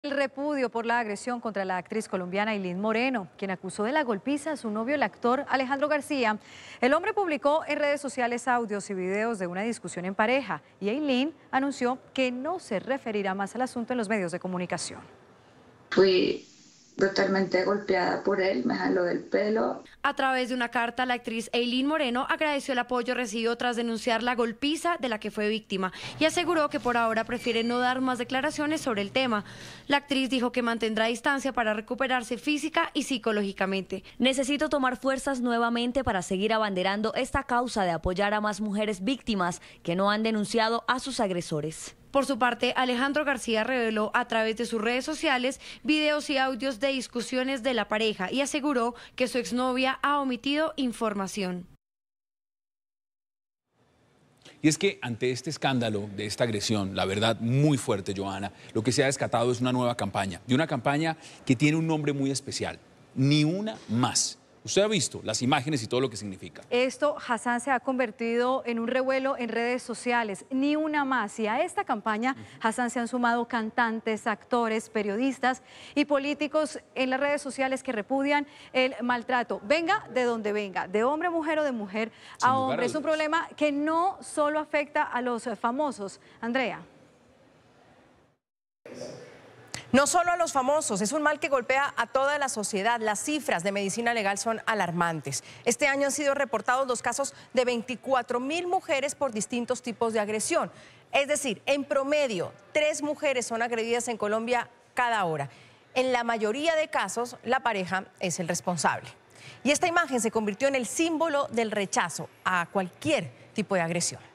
El repudio por la agresión contra la actriz colombiana Ailín Moreno, quien acusó de la golpiza a su novio, el actor Alejandro García. El hombre publicó en redes sociales audios y videos de una discusión en pareja y Ailín anunció que no se referirá más al asunto en los medios de comunicación. Fui brutalmente golpeada por él, me jaló del pelo. A través de una carta, la actriz Ailín Moreno agradeció el apoyo recibido tras denunciar la golpiza de la que fue víctima y aseguró que por ahora prefiere no dar más declaraciones sobre el tema. La actriz dijo que mantendrá distancia para recuperarse física y psicológicamente. Necesito tomar fuerzas nuevamente para seguir abanderando esta causa de apoyar a más mujeres víctimas que no han denunciado a sus agresores. Por su parte, Alejandro García reveló a través de sus redes sociales videos y audios de discusiones de la pareja y aseguró que su exnovia ha omitido información. Y es que ante este escándalo de esta agresión, la verdad muy fuerte, Johanna, lo que se ha desatado es una nueva campaña, y una campaña que tiene un nombre muy especial, Ni Una Más. Usted ha visto las imágenes y todo lo que significa. Esto, Hassan, se ha convertido en un revuelo en redes sociales. Ni una más. Y a esta campaña, Hassan, se han sumado cantantes, actores, periodistas y políticos en las redes sociales que repudian el maltrato. Venga de donde venga, de hombre a mujer o de mujer a hombre. Es un problema que no solo afecta a los famosos. Andrea. No solo a los famosos, es un mal que golpea a toda la sociedad. Las cifras de medicina legal son alarmantes. Este año han sido reportados los casos de 24.000 mujeres por distintos tipos de agresión. Es decir, en promedio, 3 mujeres son agredidas en Colombia cada hora. En la mayoría de casos, la pareja es el responsable. Y esta imagen se convirtió en el símbolo del rechazo a cualquier tipo de agresión.